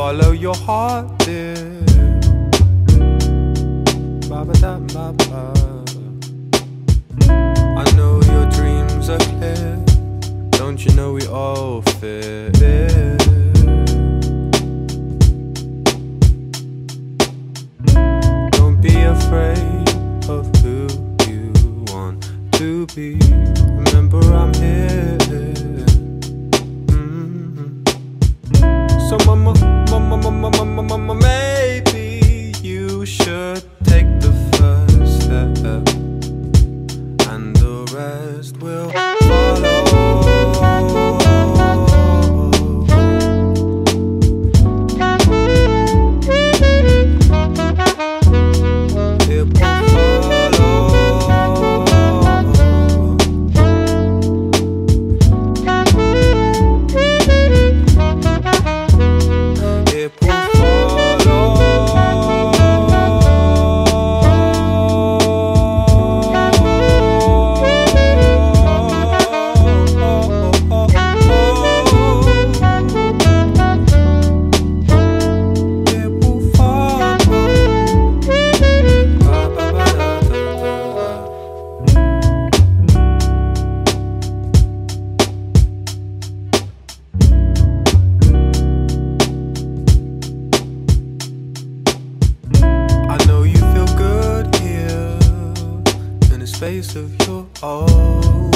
follow your heart, dear. Ba-ba-da-ba-ba. I know your dreams are clear. Don't you know we all fit? Don't be afraid of who you want to be. Remember I'm here. So mama, maybe you should take the first step, and the rest will follow. It will follow. It will follow. It will follow. I know you feel good here in the space of your own.